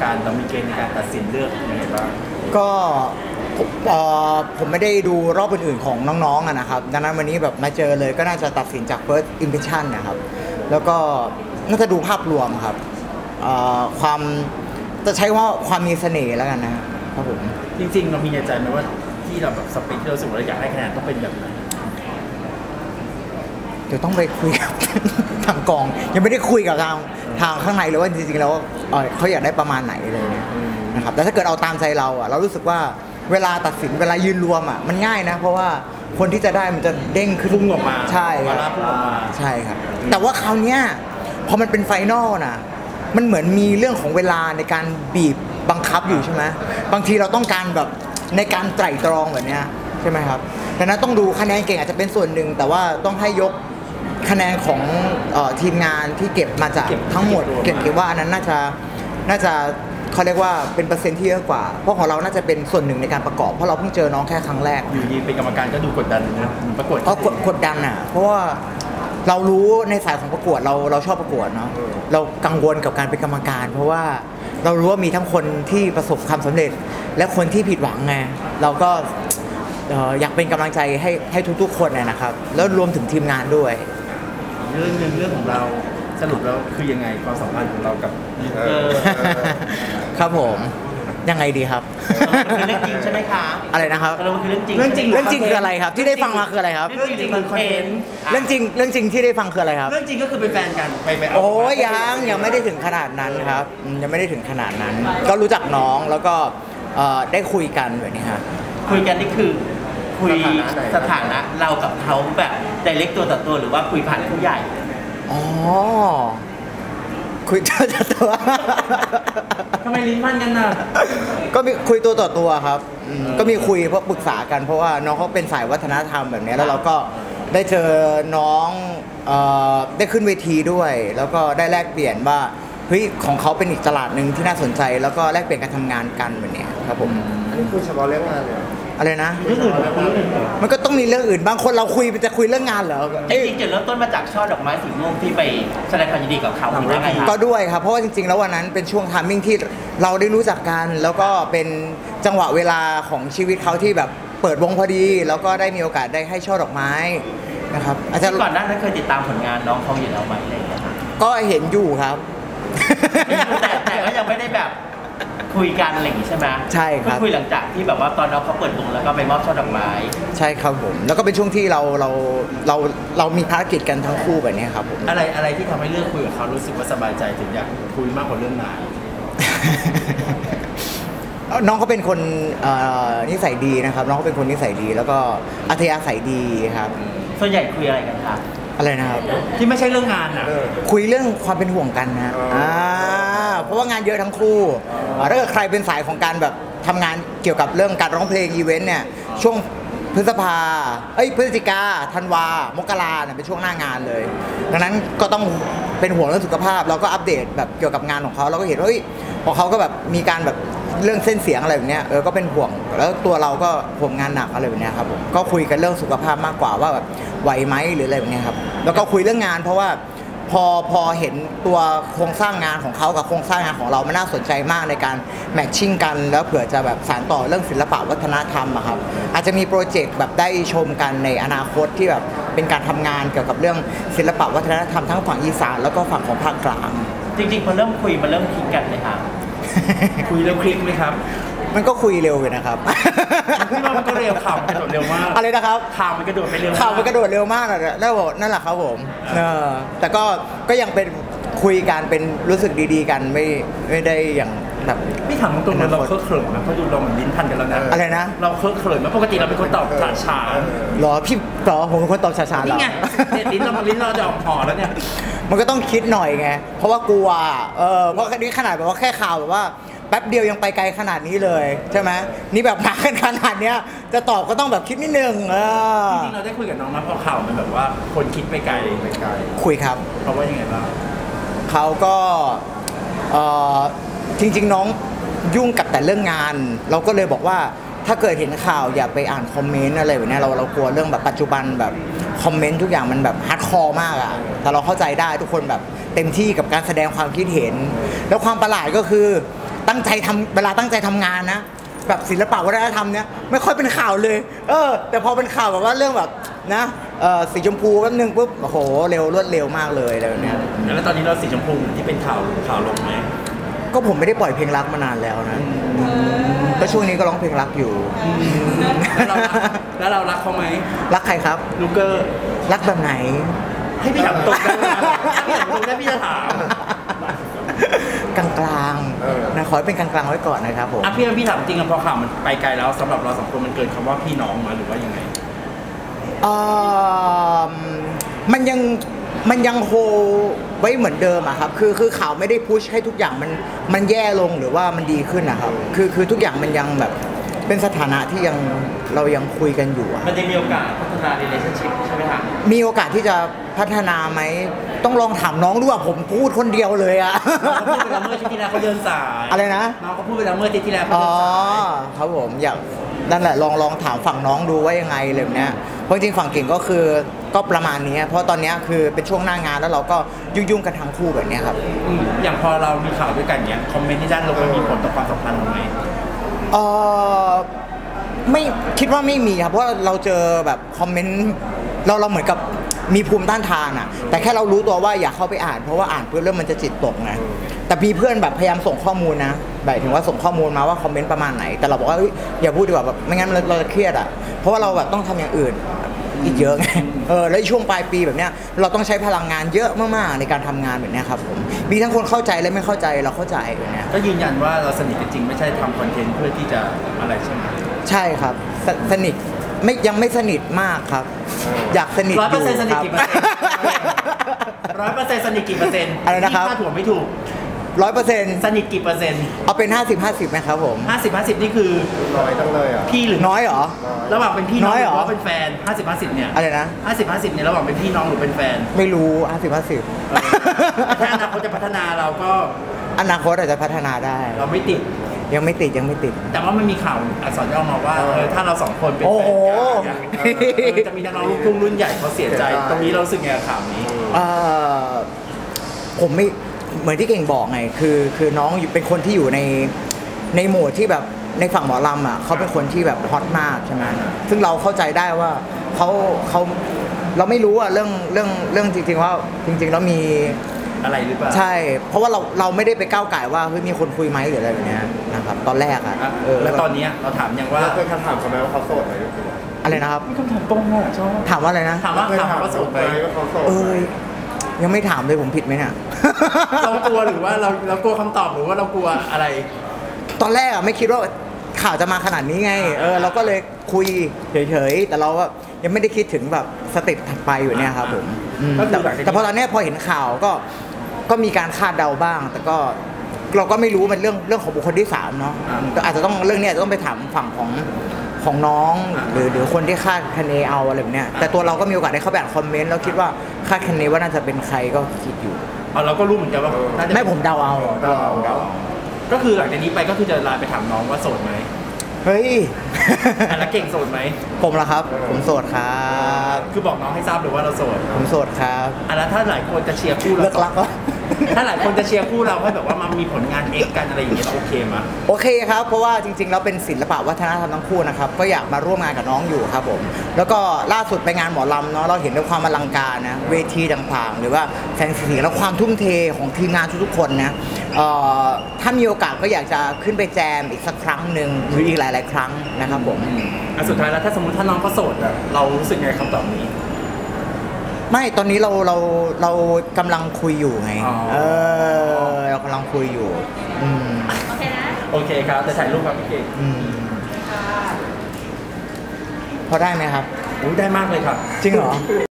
การเรามีเกณฑ์ในการตัดสินเลือกยังไงบ้างก็ผมไม่ได้ดูรอบอื่นๆของน้องๆนะครับดังนั้นวันนี้แบบมาเจอเลยก็น่าจะตัดสินจาก first impression นะครับแล้วก็น่าจะดูภาพรวมครับความจะใช้ว่าความมีเสน่ห์แล้วกันนะครับผมจริงๆเรามีในใจไหมว่าที่เราแบบสเปคที่เราสึกว่าเราอยากให้คะแนนต้องเป็นแบบไหนเดี๋ยวต้องไปคุยกับทางกองยังไม่ได้คุยกับทางข้างในเลยว่าจริงๆแล้วเขาอยากได้ประมาณไหนเลยนะครับแต่ถ้าเกิดเอาตามใจเราเรารู้สึกว่าเวลาตัดสินเวลายืนรวมมันง่ายนะเพราะว่าคนที่จะได้มันจะเด้งขึ้นพุ่งออกมาใช่ครับใช่ครับแต่ว่าคราวนี้พอมันเป็นไฟนอลนะมันเหมือนมีเรื่องของเวลาในการบีบบังคับอยู่ใช่ไหมบางทีเราต้องการแบบในการไตร่ตรองแบบนี้ใช่ไหมครับดังนั้นต้องดูคะแนนเก่งอาจจะเป็นส่วนหนึ่งแต่ว่าต้องให้ยกคะแนนของทีมงานที่เก็บมาจากทั้งหมดเก็บว่าอันนั้นน่าจะเขาเรียกว่าเป็นเปอร์เซ็นต์ที่เยอะกว่าเพราะของเราน่าจะเป็นส่วนหนึ่งในการประกอบเพราะเราเพิ่งเจอน้องแค่ครั้งแรกอยู่ดีเป็นกรรมการก็ดูกดดันนะประกวดกดดันเพราะว่าเรารู้ในสายของประกวดเราชอบประกวดเนาะเรากังวลกับการเป็นกรรมการเพราะว่าเรารู้ว่ามีทั้งคนที่ประสบความสำเร็จและคนที่ผิดหวังไงเราก็อยากเป็นกำลังใจให้ทุกๆคนนะครับแล้วรวมถึงทีมงานด้วยเรื่องของเราสรุปแล้วคือยังไงความสัมพันธ์ของเรากับครับผมยังไงดีครับเรื่องจริงใช่ไหมคะอะไรนะครับเรื่องจริงคืออะไรครับที่ได้ฟังมาคืออะไรครับเรื่องจริงคือคอนเทนต์เรื่องจริงที่ได้ฟังคืออะไรครับเรื่องจริงก็คือเป็นแฟนกันไปโอ้ยังไม่ได้ถึงขนาดนั้นครับยังไม่ได้ถึงขนาดนั้นก็รู้จักน้องแล้วก็ได้คุยกันแบบนี้ครับคุยกันนี่คือคุยสถานะเรากับเขาแบบไดเรกตัวต่อตัวหรือว่าคุยผ่านผู้ใหญ่อ๋อคุยตัวทำไมลิ้นพันกันน่ะก็มีคุยตัวต่อตัวครับก็มีคุยเพราะปรึกษากันเพราะว่าน้องเขาเป็นสายวัฒนธรรมแบบนี้แล้วเราก็ได้เจอน้องได้ขึ้นเวทีด้วยแล้วก็ได้แลกเปลี่ยนว่าเฮ้ยของเขาเป็นอีกตลาดหนึ่งที่น่าสนใจแล้วก็แลกเปลี่ยนการทำงานกันแบบนี้ครับผมอันนี้คุยเฉพาะเรื่องงานเลยอะไรนะเรื่องอื่นมันก็ต้องมีเรื่องอื่นบางคนเราคุยจะคุยเรื่องงานเหรอจริงๆจุดเริ่มต้นมาจากช่อดอกไม้สีม่วงที่ไปแสดงความยินดีกับเขาหรือไงครับก็ด้วยครับเพราะว่าจริงๆแล้ววันนั้นเป็นช่วงทามมิ่งที่เราได้รู้จักกันแล้วก็เป็นจังหวะเวลาของชีวิตเขาที่แบบเปิดวงพอดีแล้วก็ได้มีโอกาสได้ให้ช่อดอกไม้นะครับอาจารย์ก่อนหน้านั้นเคยติดตามผลงานน้องเขาอยู่แล้วไหมอะไรอย่างเงี้ยก็เห็นอยู่ครับแต่ก็ยังไม่ได้แบบคุยกันอะไรอย่างงี้ใช่ไหมใช่ครับคุยหลังจากที่แบบว่าตอนน้องเขาเปิดวงแล้วก็ไปมอบช่อดอกไม้ใช่ครับผมแล้วก็เป็นช่วงที่เรามีภารกิจกันทั้งคู่แบบนี้ครับผมอะไรที่ทำให้เลือกคุยกับเขารู้สึกว่าสบายใจถึงอยากคุยมากกว่าเรื่องงานน้องเขาเป็นคนนิสัยดีนะครับน้องเขาเป็นคนนิสัยดีแล้วก็อัธยาศัยดีครับส่วนใหญ่คุยอะไรกันครับอะไรนะครับที่ไม่ใช่เรื่องงานคุยเรื่องความเป็นห่วงกันนะเพราะว่างานเยอะทั้งคู่ถ้าเกิดใครเป็นสายของการแบบทำงานเกี่ยวกับเรื่องการร้องเพลงอีเวนต์เนี่ยช่วงพฤศจิกาธันวามกราเนี่ยเป็นช่วงหน้างานเลยดังนั้นก็ต้องเป็นห่วงเรื่องสุขภาพเราก็อัปเดตแบบเกี่ยวกับงานของเขาเราก็เห็นว่าพอเขาก็แบบมีการแบบเรื่องเส้นเสียงอะไรแบบนี้ก็เป็นห่วงแล้วตัวเราก็ห่วงงานหนักอะไรแบบนี้ครับผมก็คุยกันเรื่องสุขภาพมากกว่าว่าแบบไหวไหมหรืออะไรแบบนี้ครับแล้วก็คุยเรื่องงานเพราะว่าพอเห็นตัวโครงสร้างงานของเขากับโครงสร้างงานของเรามันน่าสนใจมากในการแมทชิ่งกันแล้วเผื่อจะแบบสานต่อเรื่องศิลปะวัฒนธรรมครับอาจจะมีโปรเจกต์แบบได้ชมกันในอนาคตที่แบบเป็นการทำงานเกี่ยวกับเรื่องศิลปะวัฒนธรรมทั้งฝั่งอีสานแล้วก็ฝั่งของภาคกลางจริงๆพอเริ่มคุยมันเริ่มคลิกกันเลยครับคุยเร็วคลิกไหมครับมันก็คุยเร็วเลยนะครับพี่ว่ามันก็เร็วข่าวมันกระโดดเร็วมากอะไรนะครับข่าวมันกระโดดไปเร็วข่าวมันกระโดดเร็วมากนั่นแหละครับผมแต่ก็ยังเป็นคุยกันเป็นรู้สึกดีๆกันไม่ได้อย่างแบบพี่ถามตรงๆเราเคอะเขินนะเพราะดูเราเหมือนลิ้นพันกันแล้วนะอะไรนะเราเคอะเขินนะปกติเราเป็นคนตอบช้าหรอพี่ต่อผมเป็นคนตอบช้าๆนี่ไงลิ้นเราจะออกห่อแล้วเนี่ยมันก็ต้องคิดหน่อยไงเพราะว่ากลัวเพราะนี่ขนาดแบบว่าแค่ข่าวแบบว่าแป๊บเดียวยังไปไกลขนาดนี้เลยใช่ไหมนี่แบบมากันขนาดเนี้ยจะตอบก็ต้องแบบคิดนิดนึงจริงๆเราได้คุยกับน้องมาพอข่าวมันแบบว่าคนคิดไปไกลคุยครับเขาว่ายังไงบ้างเขาก็จริงๆน้องยุ่งกับแต่เรื่องงานเราก็เลยบอกว่าถ้าเกิดเห็นข่าวอย่าไปอ่านคอมเมนต์อะไรแบบนี้เรากลัวเรื่องแบบปัจจุบันแบบคอมเมนต์ทุกอย่างมันแบบฮาร์ดคอร์มากอะแต่เราเข้าใจได้ทุกคนแบบเต็มที่กับการแสดงความคิดเห็นแล้วความประหลาดก็คือตั้งใจทำเวลาตั้งใจทำงานนะแบบศิลปะวัฒนธรรมเนี่ยไม่ค่อยเป็นข่าวเลยแต่พอเป็นข่าวแบบว่าเรื่องแบบนะสีชมพูแป๊บนึงปุ๊บโอ้โหเร็วรวดเร็วมากเลยอะไรแบบเนี้ยแล้วตอนนี้เราสีชมพูที่เป็นข่าวลงไหมก็ผมไม่ได้ปล่อยเพลงรักมานานแล้วนะก็ช่วงนี้ก็ร้องเพลงรักอยู่แล้วเรารักเขาไหมรักใครครับลูกเกอร์รักแบบไหนให้พี่ถามตรงได้พี่ถามตรงได้พี่จะถามกลางๆนะขอให้เป็นกลางๆไว้ก่อนนะครับผมพี่ถามจริงๆพอข่าวมันไปไกลแล้วสำหรับเราสองคนมันเกินคำว่าพี่น้องมาหรือว่ายังไงมันยังโฮไว้เหมือนเดิมอะครับคือข่าวไม่ได้พุชให้ทุกอย่างมันแย่ลงหรือว่ามันดีขึ้นนะครับคือทุกอย่างมันยังแบบเป็นสถานะที่เรายังคุยกันอยู่อะมันจะมีโอกาสพัฒนา relationship ใช่ไหมครับมีโอกาสที่จะพัฒนาไหมต้องลองถามน้องดูว่าผมพูดคนเดียวเลยอะเขาพูดไปแล้วเมื่อที่แล้วเขาเดินสายอะไรนะน้องเขาพูดไปแล้วเมื่อที่แล้วเขาเดินสายครับผมอยากนั่นแหละลองถามฝั่งน้องดูว่ายังไงเลยเนี้ยเพราะจริงฝั่งเก่งก็คือก็ประมาณนี้เพราะตอนนี้คือเป็นช่วงหน้างานแล้วเราก็ยุ่งกันทั้งคู่แบบนี้ครับอย่างพอเรามีข่าวด้วยกันเนี้ยคอมเมนต์ที่ด้านลบมันมีผลต่อความสัมพันธ์ไหมไม่คิดว่าไม่มีครับเพราะเราเจอแบบคอมเมนต์เราเหมือนกับมีภูมิต้านทานอ่ะแต่แค่เรารู้ตัวว่าอย่าเข้าไปอ่านเพราะว่าอ่านเพื่อเรื่องมันจะจิตตกนะแต่มีเพื่อนแบบพยายามส่งข้อมูลนะแบบถึงว่าส่งข้อมูลมาว่าคอมเมนต์ประมาณไหนแต่เราบอกว่าอย่าพูดดีกว่าแบบไม่งั้นเราจะเครียดอ่ะเพราะว่าเราแบบต้องทำอย่างอื่นอีกเยอะไงแล้วช่วงปลายปีแบบเนี้ยเราต้องใช้พลังงานเยอะมากๆในการทำงานแบบนี้ครับผมมีทั้งคนเข้าใจและไม่เข้าใจเราเข้าใจแบบนี้ก็ยืนยันว่าเราสนิทกันจริงไม่ใช่ทำคอนเทนต์เพื่อที่จะอะไรใช่ไหมใช่ครับสนิทยังไม่สนิทมากครับอยากสนิท 100%สนิทกี่เปอร์เซ็นต์100%สนิทกี่เปอร์เซ็นต์อะไรนะครับถ้าถั่วไม่ถูก 100% สนิทกี่เปอร์เซ็นต์เอาเป็น50-50ไหมครับผม 50-50นี่คือน้อยจังเลยอ่ะพี่หรือน้อยเหรอระหว่างเป็นพี่น้องหรือว่าเป็นแฟน50-50เนี่ยอะไรนะ 50-50เนี่ยระหว่างเป็นพี่น้องหรือเป็นแฟนไม่รู้50-50 ถ้าอนาคตจะพัฒนาเราก็อนาคตอาจจะพัฒนาได้เราไม่ติดยังไม่ติดแต่ว่ามันมีข่าวอักษรย่อมาว่าถ้าเราสองคนเป็นแฟนกันจะมีนักร้องลูกทุ่งรุ่นใหญ่เขาเสียใจตรงนี้เราสึกไงกับข่าวนี้ผมไม่เหมือนที่เก่งบอกไงคือน้องเป็นคนที่อยู่ในโหมดที่แบบในฝั่งหมอลำอ่ะเขาเป็นคนที่แบบฮอตมากใช่ไหมซึ่งเราเข้าใจได้ว่าเขาเราไม่รู้อ่ะเรื่องจริงๆว่าจริงๆแล้วมีอะไรหรือเปล่าใช่เพราะว่าเราไม่ได้ไปก้าวไก่ว่าเฮ้ยมีคนคุยไหมหรืออะไรแบบนี้นะครับตอนแรกอ่ะแล้วตอนนี้เราถามยังว่าเคยถามเขาไหมว่าเขาโสดไหมอะไรนะครับคำถามตรงอ่ะชอบถามว่าอะไรนะถามว่าเขาโสดไหมยังไม่ถามเลยผมผิดไหมเนี่ยเรากลัวหรือว่าเรากลัวคำตอบหรือว่าเรากลัวอะไรตอนแรกอ่ะไม่คิดว่าข่าวจะมาขนาดนี้ไงเราก็เลยคุยเฉยๆแต่เราก็ยังไม่ได้คิดถึงแบบสเต็ปถัดไปอยู่เนี่ยครับผมแต่พอตอนนี้พอเห็นข่าวก็มีการคาดเดาบ้างแต่ก็เราก็ไม่รู้มันเรื่องของบุคคลที่3เนาะก็อาจจะต้องเรื่องนี้ต้องไปถามฝั่งของน้องหรือคนที่คาดคะเนเอาอะไรแบบเนี้ยแต่ตัวเราก็มีโอกาสได้เข้าไปอ่านคอมเมนต์แล้วคิดว่าคาดคะเนว่าน่าจะเป็นใครก็คิดอยู่เราก็รู้เหมือนกันว่าไม่ผมเดาเอาก็คือหลังจากนี้ไปก็คือจะไลน์ไปถามน้องว่าโสดไหมเฮ้ยแล้วเก่งโสดไหมผมล่ะครับผมโสดครับคือบอกน้องให้ทราบเลยว่าเราโสดผมโสดครับแล้วถ้าหลายคนจะเชียร์คู่เราเลิกรักก็ถ้าหลายคนจะเชียร์คู่เราให้แบบว่ามันมีผลงานเอกกันอะไรอย่างเงี้ยโอเคไหมโอเคครับเพราะว่าจริงๆแล้วเป็นศิลปะวัฒนธรรมทั้งคู่นะครับก็อยากมาร่วมงานกับน้องอยู่ครับผมแล้วก็ล่าสุดไปงานหมอลำเนาะเราเห็นด้วยความอลังการนะเวทีต่างๆหรือว่าแสงสีแล้วความทุ่มเทของทีมงานทุกๆคนนะถ้ามีโอกาสก็อยากจะขึ้นไปแจมอีกสักครั้งหนึ่งหรืออีกหลายๆครั้งนะครับผมสุดท้ายแล้วถ้าสมมติถ้าน้องเขาโสดเรารู้สึกไงคำตอบนี้ไม่ตอนนี้เรากำลังคุยอยู่ไงเรากำลังคุยอยู่โอเคนะโอเคครับจะถ่ายรูปครับพี่เก่งพอได้ไหมครับได้มากเลยครับจริงเหรอ